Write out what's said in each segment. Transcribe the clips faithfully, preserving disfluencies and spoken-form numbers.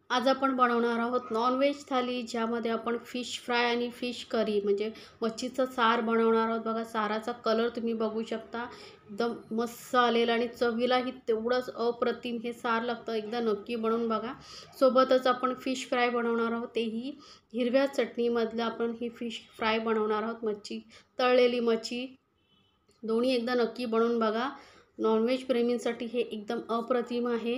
आज आपण बनवणार आहोत नॉनव्हेज थाली, ज्यामध्ये आपण फिश फ्राय आणि फिश करी म्हणजे मच्छीचं सार बनवणार आहोत। बघा, साराचा कलर तुम्ही बघू शकता, एकदम मस्त आलेला आणि चवीलाही तेवढंच अप्रतिम हे सार लागतं। एकदा नक्की बनवून बघा। सोबतच आपण फिश फ्राय बनवणार आहोत, तेही हिरव्या चटणीमधलं आपण ही फिश फ्राय बनवणार आहोत। मच्छी, तळलेली मच्छी दोन्ही एकदा नक्की बनवून बघा। नॉनव्हेज प्रेमींसाठी हे एकदम अप्रतिम आहे।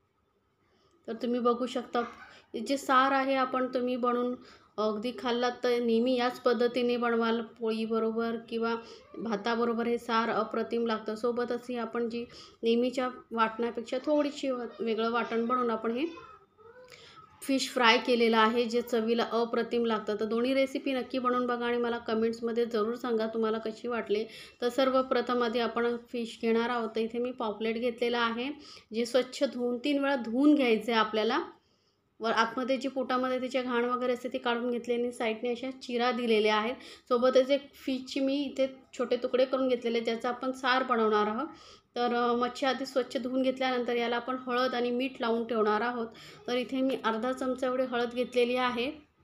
तर तुम्ही बघू शकता, जे सार आहे आपण तुम्ही बनवून अगदी खाल्लात तर नेहमी याच पद्धतीने बनवाल, पोळीबरोबर किंवा भाताबरोबर हे सार अप्रतिम लागतं। सोबतच ही आपण जी नेहमीच्या वाटणापेक्षा थोडीशी वेगळं वाटण बनवून आपण हे फिश फ्राय केलेलं आहे, जे चवीला अप्रतिम लागतं। तर दोन्ही रेसिपी नक्की बनवून बघा आणि मला कमेंट्समध्ये जरूर सांगा तुम्हाला कशी वाटली। तर सर्वप्रथम आधी आपण फिश घेणार आहोत। तर इथे मी पॉपलेट घेतलेला आहे, जे स्वच्छ धुवून तीन वेळा धुवून घ्यायचं आहे आपल्याला। वर आतमध्ये जी पोटामध्ये त्याचे घाण वगैरे असते ते काढून घेतले आणि साईडने अशा चिरा दिलेल्या आहेत। सोबतच एक फिशची मी इथे छोटे तुकडे करून घेतलेले, ज्याचा आपण सार बनवणार आहोत। तर मच्छी आधी स्वच्छ धुवून घेतल्यानंतर याला आपण हळद आणि मीठ लावून ठेवणार आहोत। तर इथे मी अर्धा चमचा एवढी हळद घेतलेली आहे।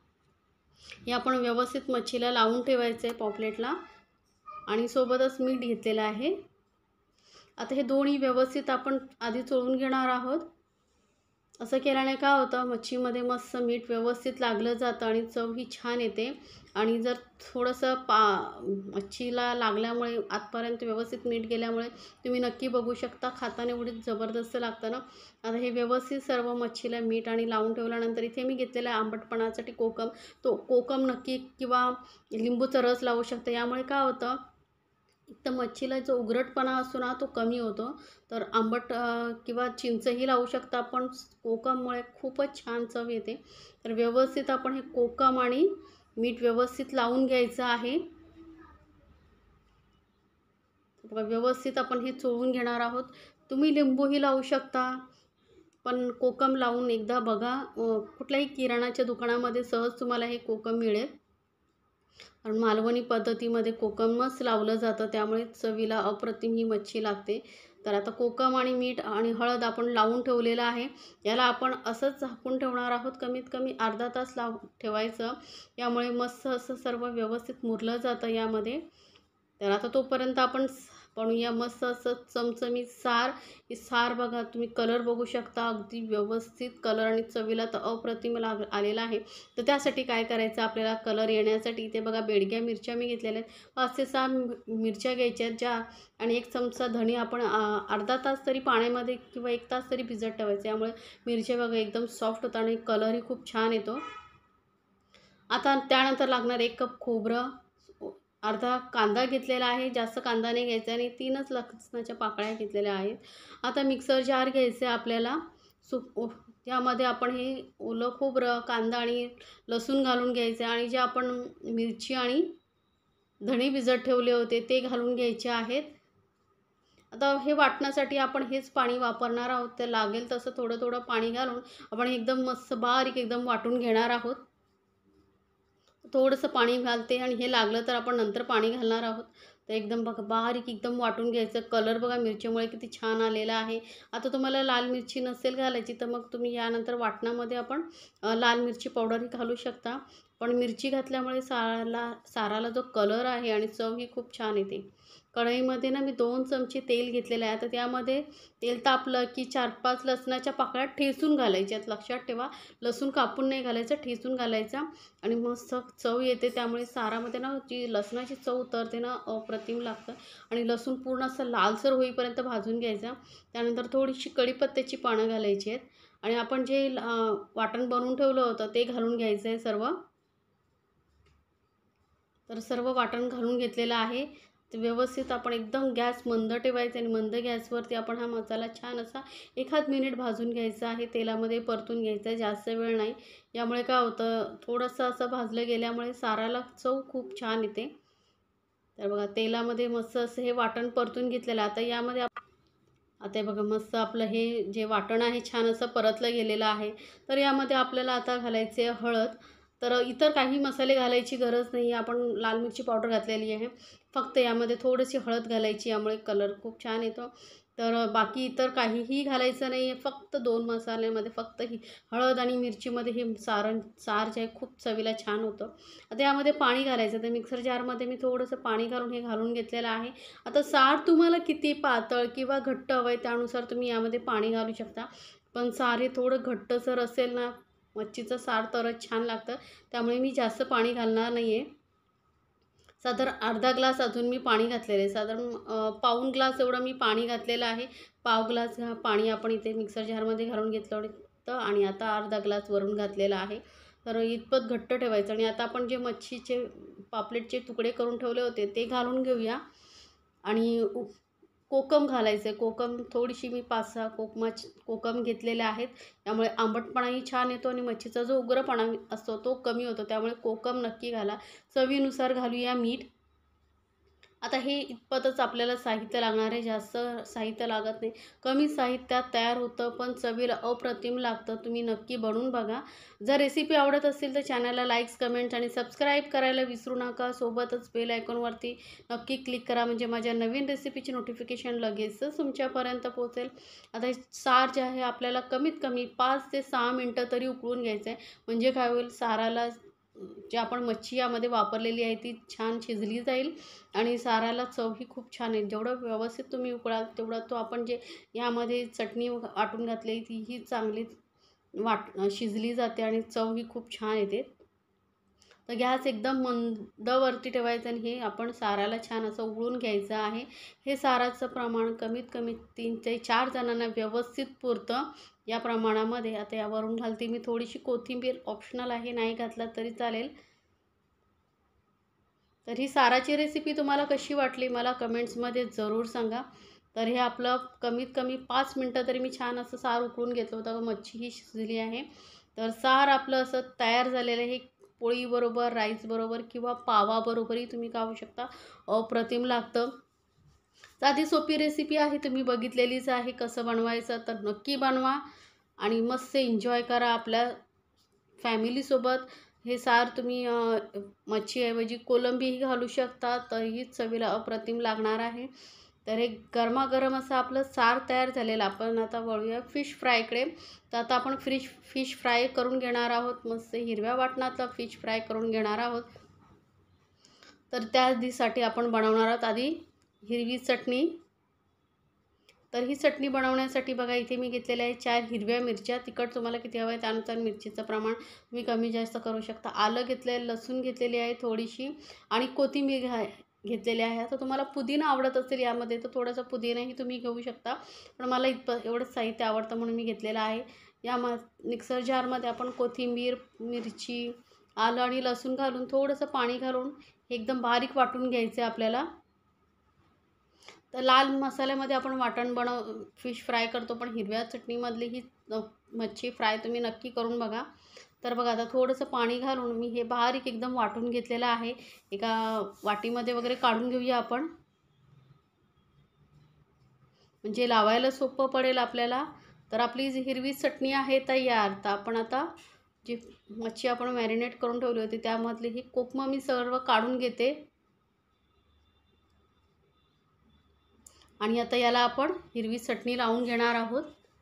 हे आपण व्यवस्थित मच्छीला लावून ठेवायचं आहे पॉपलेटला, आणि सोबतच मीठ घेतलेलं आहे। आता हे दोन्ही व्यवस्थित आपण आधी चोळून घेणार आहोत। असं केल्याने काय होतं, मच्छीमध्ये मस्त मीठ व्यवस्थित लागलं जातं आणि चव ही छान येते। आणि जर थोडंसं पा मच्छीला लागल्यामुळे आतपर्यंत व्यवस्थित मीठ गेल्यामुळे तुम्ही नक्की बघू शकता, खाताना एवढी जबरदस्त लागतं ना। आता हे व्यवस्थित सर्व मच्छीला मीठ आणि लावून ठेवल्यानंतर इथे मी घेतलेला आहे आंबटपणासाठी कोकम। तो कोकम नक्की किंवा लिंबूचा रस लावू शकता। यामुळे काय होतं, एक तर मच्छीला जो उघरटपणा असतो ना तो कमी होतो। तर आंबट किंवा चिंचही लावू शकता आपण, कोकममुळे खूपच छान चव येते। तर व्यवस्थित आपण हे कोकम आणि मीठ व्यवस्थित लावून घ्यायचं आहे। व्यवस्थित आपण हे चोळून घेणार आहोत। तुम्ही लिंबूही लावू शकता, पण कोकम लावून एकदा बघा। कुठल्याही किराणाच्या दुकानामध्ये सहज तुम्हाला हे कोकम मिळेल, कारण मालवणी पद्धतीमध्ये कोकमच लावलं जातं, त्यामुळे चवीला अप्रतिम ही मच्छी लागते। तर आता कोकम आणि मीठ आणि हळद आपण लावून ठेवलेलं आहे, याला आपण असंच झाकून ठेवणार आहोत। कमीत कमी अर्धा तास लाव ठेवायचं, यामुळे मस्त असं सर्व व्यवस्थित मुरलं जातं यामध्ये। तर आता तोपर्यंत आपण बनवूया मस्त असं चमचमीत सार। हे सार बघा, तुम्ही कलर बघू शकता, अगदी व्यवस्थित कलर आणि चवीला तर अप्रतिम लाग आलेला आहे। तर त्यासाठी काय करायचं आपल्याला कलर येण्यासाठी, इथे बघा बेडग्या मिरच्या मी घेतलेल्या आहेत, पाच ते सहा मिरच्या घ्यायच्या आहेत ज्या, आणि एक चमचा धणे आपण अर्धा तास तरी पाण्यामध्ये किंवा एक तास तरी भिजत ठेवायचं, यामुळे मिरच्या बघा एकदम सॉफ्ट होतात आणि कलरही खूप छान येतो। आता त्यानंतर लागणार एक कप खोबरं, अर्धा कांदा घेतलेला आहे, जास्त कांदा नाही घ्यायचा, आणि तीनच लसणाच्या पाकळ्या घेतलेल्या आहेत। आता मिक्सर जार घ्यायचे आपल्याला, सु त्यामध्ये आपण हे ओलं खोबरं, कांदा आणि लसूण घालून घ्यायचं, आणि जे आपण मिरची आणि धणे भिजत ठेवले होते ते घालून घ्यायचे आहेत। आता हे वाटण्यासाठी आपण हेच पाणी वापरणार आहोत, तर लागेल तसं थोडं थोडं पाणी घालून आपण एकदम मस्त बारीक एकदम वाटून घेणार आहोत। थोडंसं पाणी घालते, आणि हे लागलं तर आपण नंतर पाणी घालणार आहोत। तर एकदम बघा बारीक एकदम वाटून घ्यायचं। कलर बघा मिरचीमुळे किती छान आलेला आहे। आता तुम्हाला लाल मिरची नसेल घालायची तर मग तुम्ही यानंतर वाटणामध्ये आपण लाल मिरची पावडरही घालू शकता, पण मिरची घातल्यामुळे साराला साराला जो कलर आहे आणि चव ही खूप छान येते। कढईमध्ये ना मी दोन चमचे तेल घेतलेलं आहे। तर त्यामध्ये तेल तापलं की चार पाच लसणाच्या पाकळ्या ठेचून घालायच्यात, लक्षात ठेवा, लसूण कापून नाही घालायचं, ठेचून घालायचा, आणि मस्त चव येते। त्यामुळे सारामध्ये ना जी लसणाची चव उतरते ना, अप्रतिम लागतं। आणि लसूण पूर्ण असं लालसर होईपर्यंत भाजून घ्यायचा। त्यानंतर थोडीशी कढीपत्त्याची पानं घालायची आहेत, आणि आपण जे वाटण बनवून ठेवलं होतं ते घालून घ्यायचं आहे सर्व। तर सर्व वाटण घालून घेतलेलं आहे। तर व्यवस्थित आपण एकदम गॅस मंद ठेवायचा, आणि मंद गॅसवरती आपण हा मसाला छान असा एखाद मिनिट भाजून घ्यायचा आहे, तेलामध्ये परतून घ्यायचा आहे, जास्त वेळ नाही। यामुळे काय होतं, थोडंसं असं भाजलं गेल्यामुळे साराला चव खूप छान येते। तर बघा तेलामध्ये मस्त असं हे वाटण परतून घेतलेलं आहे। आता यामध्ये आता हे बघा मस्त आपलं हे जे वाटण आहे छान असं परतलं गेलेलं आहे। तर यामध्ये आपल्याला आता घालायचे हळद। तर इतर काही मसाले घालायची गरज नाही, आपण लाल मिरची पावडर घातलेली आहे, फक्त यामध्ये थोडीशी हळद घालायची, यामुळे कलर खूप छान येतो। तर बाकी इतर काहीही घालायचं नाही आहे. फक्त दोन मसाल्यामध्ये फक्त ही हळद आणि मिरचीमध्ये हे सारण सार जे आहे खूप चवीला छान होतं. आता यामध्ये पाणी घालायचं. तर मिक्सर जारमध्ये मी थोडंसं पाणी घालून हे घालून घेतलेलं आहे. आता सार तुम्हाला किती पातळ किंवा घट्ट हवं आहे त्यानुसार तुम्ही यामध्ये पाणी घालू शकता. पण सार हे थोडं घट्टसर असेल ना, मच्छीचं सार तरच छान लागतं. त्यामुळे मी जास्त पाणी घालणार नाही आहे. साधारण अर्धा ग्लास अजून मी पाणी घातलेलं आहे. साधारण पाऊण ग्लास एवढं मी पाणी घातलेलं आहे. पाव ग्लास पाणी आपण इथे मिक्सर जारमध्ये घालून घेतलं होतं आणि आता अर्धा ग्लास वरून घातलेला आहे. तर इतपत घट्ट ठेवायचं आणि आता आपण जे मच्छीचे पापलेटचे तुकडे करून ठेवले होते ते घालून घेऊया आणि कोकम घालायचं आहे. कोकम थोडीशी मी पाच सहा कोकमा कोकम घेतलेले आहेत. त्यामुळे आंबटपणाही छान येतो आणि मच्छीचा जो उग्रपणा असतो तो कमी होतो. त्यामुळे कोकम नक्की घाला. चवीनुसार घालूया मीठ. आता हे इतपतच आपल्याला साहित्य लागणार आहे. जास्त साहित्य लागत नाही. कमी साहित्यात तयार होतं पण चवीला अप्रतिम लागतं. तुम्ही नक्की बनवून बघा. जर रेसिपी आवडत असेल तर चॅनलला लाईक्स, कमेंट्स आणि सबस्क्राईब करायला विसरू नका. सोबतच बेल आयकॉनवरती नक्की क्लिक करा म्हणजे माझ्या नवीन रेसिपीची नोटिफिकेशन लगेचच तुमच्यापर्यंत पोहोचेल. आता हे सार जे आहे आपल्याला कमीत कमी पाच ते सहा मिनटं तरी उकळून घ्यायचं आहे. म्हणजे काय होईल, साराला जी आपण मच्छी यामध्ये वापरलेली आहे ती छान शिजली जाईल आणि साराला चवही खूप छान येईल. जेवढं व्यवस्थित तुम्ही उकळाल तेवढा तो आपण जे यामध्ये चटणी वाटून घातली तीही चांगली वाट शिजली जाते आणि चवही खूप छान येते. तर गॅस एकदम मंदवरती ठेवायचं आणि हे आपण साराला छान असं उकळून घ्यायचं आहे. हे साराचं प्रमाण कमीत कमी तीन ते चार जणांना व्यवस्थित पुरतं या प्रमाणामध्ये. आता यावरून घालते मी थोडीशी कोथिंबीर. ऑप्शनल आहे, नाही घातला तरी चालेल. तर ही साराची रेसिपी तुम्हाला कशी वाटली मला कमेंट्समध्ये जरूर सांगा. तर हे आपलं कमीत कमी पाच मिनटं तरी मी छान असं सार उकळून घेतलं होतं. मच्छीही शिजली आहे. तर सार आपलं असं तयार झालेलं आहे. पोळीबरोबर, राईसबरोबर किंवा पावाबरोबरही तुम्ही खाऊ शकता. अप्रतिम लागतं. साधी सोपी रेसिपी आहे, तुम्ही बघितलेलीच आहे कसं बनवायचं. तर नक्की बनवा आणि मस्त एन्जॉय करा आपल्या फॅमिलीसोबत. हे सार तुम्ही मच्छीऐवजी कोलंबीही घालू शकता तरीही चवीला अप्रतिम लागणार आहे. तर हे गरमागरम असं आपलं सार तयार झालेलं. आपण आता वळूया फिश फ्रायकडे. तर आता आपण फिश फिश फ्राय करून घेणार आहोत. मस्त हिरव्या वाटणातला फिश फ्राय करून घेणार आहोत. तर त्यासाठी आपण बनवणार आहोत आधी हिरवी चटणी. तर ही चटणी बनवण्यासाठी बघा इथे मी घेतलेल्या आहे चार हिरव्या मिरच्या. तिखट तुम्हाला किती हवं आहे त्यानुसार मिरचीचं प्रमाण तुम्ही कमी जास्त करू शकता. आलं घेतलं आहे, लसूण घेतलेली आहे थोडीशी आणि कोथिंबीर घ्या घेतलेली आहे. आता तुम्हाला पुदिना आवडत असेल यामध्ये तर थोडासा पुदिनाही तुम्ही घेऊ शकता. पण मला इतपं एवढंच साहित्य आवडतं म्हणून मी घेतलेलं आहे. या म मिक्सर जारमध्ये आपण कोथिंबीर, मिरची, आलं आणि लसूण घालून थोडंसं पाणी घालून एकदम बारीक वाटून घ्यायचं आहे आपल्याला. तर लाल मसाल्यामध्ये आपण वाटण बनव फिश फ्राय करतो पण हिरव्या चटणीमधली ही मच्छी फ्राय तुम्ही नक्की करून बघा. तर बघा आता थोडंसं पाणी घालून मी हे बारीक एकदम वाटून घेतलेलं आहे. एका वाटीमध्ये वगैरे काढून घेऊया आपण, म्हणजे लावायला सोपं पडेल आपल्याला. तर आपली जी हिरवी चटणी आहे तयार. तर आपण आता जी मच्छी आपण मॅरिनेट करून ठेवली होती त्यामधली ही कोकम मी सर्व काढून घेते आणि आता याला आपण हिरवी चटणी लावून घेणार आहोत.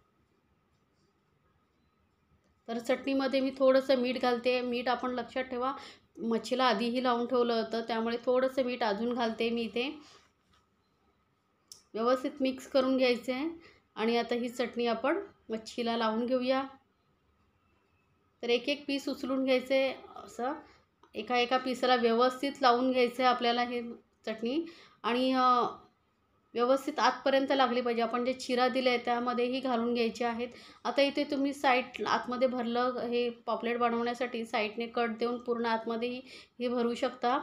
तर चटणीमध्ये मी थोडंसं मीठ घालते. मीठ आपण लक्षात ठेवा मच्छीला आधीही लावून ठेवलं होतं त्यामुळे थोडंसं मीठ अजून घालते मी इथे. व्यवस्थित मिक्स करून घ्यायचे आहे आणि आता ही चटणी आपण मच्छीला लावून घेऊया. तर एक एक पीस उचलून घ्यायचे. असं एका एका पीसला व्यवस्थित लावून घ्यायचं आहे आपल्याला हे चटणी आणि व्यवस्थित आतपर्यंत लागली पाहिजे. आपण जे चिरा दिले आहे त्यामध्येही घालून घ्यायचे आहेत. आता इथे तुम्ही साईड आतमध्ये भरलं हे पॉपलेट बनवण्यासाठी साईडने कट देऊन पूर्ण आतमध्येही हे भरू शकता.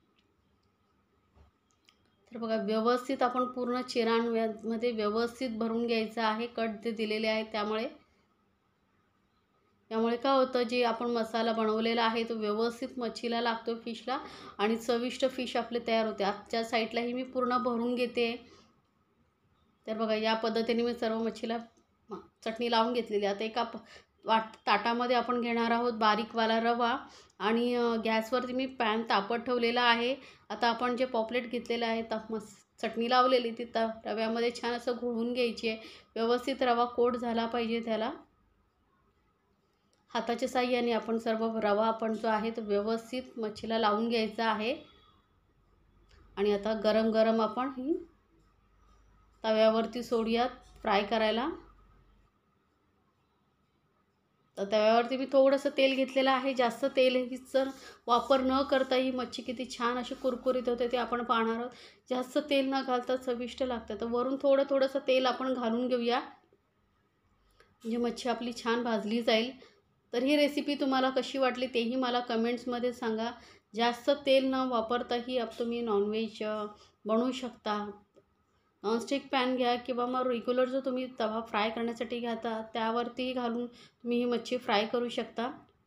तर बघा व्यवस्थित आपण पूर्ण चिरांमध्ये व्यवस्थित भरून घ्यायचं आहे कट जे दिलेले आहेत त्यामुळे. त्यामुळे काय होतं जे आपण मसाला बनवलेला आहे तो व्यवस्थित मच्छीला लागतो फिशला आणि चविष्ट फिश आपले तयार होते. आजच्या साईडलाही मी पूर्ण भरून घेते. तर बघा या पद्धतीने मी सर्व मच्छीला चटणी लावून घेतलेली. आता एका वाट ताटामध्ये आपण घेणार आहोत बारीकवाला रवा आणि गॅसवरती मी पॅन तापत ठेवलेला आहे. आता आपण जे पॉपलेट घेतलेलं आहे तर मस्त चटणी लावलेली ती त रव्यामध्ये छान असं घोळून घ्यायची आहे. व्यवस्थित रवा कोट झाला पाहिजे त्याला. हाताच्या साहाय्याने आपण सर्व रवा आपण जो आहे तो व्यवस्थित मच्छीला लावून घ्यायचा आहे. आणि आता गरम गरम आपण ही तव्यावरती सोडूयात फ्राय करायला. तर तव्यावरती मी थोडंसं तेल घेतलेलं आहे. जास्त तेल हिचं वापर न करता ही मच्छी किती छान अशी कुरकुरीत होते ते आपण पाहणार आहोत. जास्त तेल न घालता चविष्ट लागतं. तर वरून थोडं थोडंसं तेल आपण घालून घेऊया, म्हणजे मच्छी आपली छान भाजली जाईल. तर ही रेसिपी तुम्हाला कशी वाटली तेही मला कमेंट्समध्ये सांगा. जास्त तेल न वापरताही आप तुम्ही नॉनव्हेज बनवू शकता. नॉनस्टिक पॅन घ्या किंवा मग रेग्युलर जो तुम्ही तवा फ्राय करण्यासाठी घ्याता त्यावरती घालून तुम्ही ही मच्छी फ्राय करू शकता.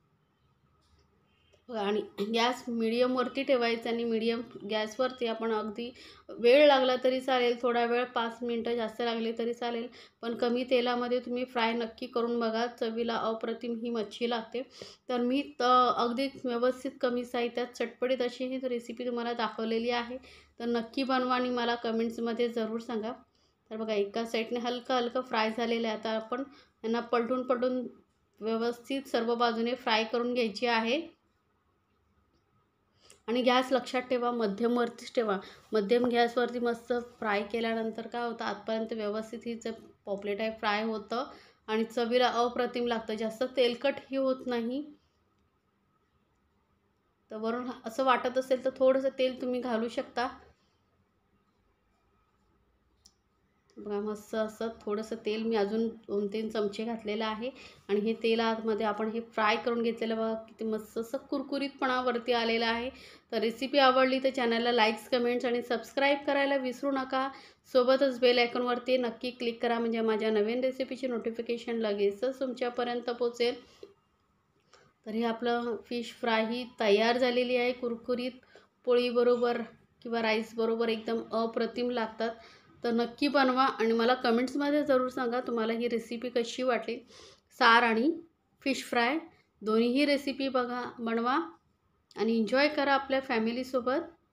आणि गॅस मिडियमवरती ठेवायचं आणि मिडियम गॅसवरती आपण अगदी वेळ लागला तरी चालेल, थोडा वेळ पाच मिनटं जास्त लागले तरी चालेल, पण कमी तेलामध्ये तुम्ही फ्राय नक्की करून बघा. चवीला अप्रतिम ही मच्छी लागते. तर मी त अगदी व्यवस्थित कमी साहित्यात चटपटीत अशी ही रेसिपी तुम्हाला दाखवलेली आहे. तर नक्की बनवा आणि मला कमेंट्समध्ये ज़रूर सांगा. तर बघा एका साईडने हलकं हलकं फ्राय झालेलं आहे. आता आपण यांना पलटून पलटून व्यवस्थित सर्व बाजूने फ्राय करून घ्यायची आहे. आणि गॅस लक्षात ठेवा मध्यमवरतीच ठेवा. मध्यम गॅसवरती मस्त फ्राय केल्यानंतर काय होतं आतपर्यंत व्यवस्थित ही जे पॉपलेट आहे फ्राय होतं आणि चवीला अप्रतिम लागतं. जास्त तेलकटही होत नाही. तर वरून असं वाटत असेल तर थोडंसं तेल तुम्ही घालू शकता. बघा मस्त असं थोडंसं तेल मी अजून दोन तीन चमचे घातलेलं आहे आणि हे तेलामध्ये आपण हे फ्राय करून घेतलेलं बघा किती मस्त असं कुरकुरीतपणावरती आलेलं आहे. तर रेसिपी आवडली तर चॅनलला लाईक्स, कमेंट्स आणि सबस्क्राईब करायला विसरू नका. सोबतच बेल आयकॉनवरती नक्की क्लिक करा, म्हणजे माझ्या नवीन रेसिपीची नोटिफिकेशन लगेचच तुमच्यापर्यंत पोहोचेल. तर हे आपलं फिश फ्राय ही तयार झालेली आहे. कुरकुरीत पोळीबरोबर किंवा राईसबरोबर एकदम अप्रतिम लागतात. तर नक्की बनवा आणि मला कमेंट्समध्ये ज़रूर सांगा तुम्हाला ही रेसिपी कशी वाटली. सार आणि फिश फ्राय दोन्हीही रेसिपी बघा बनवा आणि एन्जॉय करा आपल्या फॅमिलीसोबत.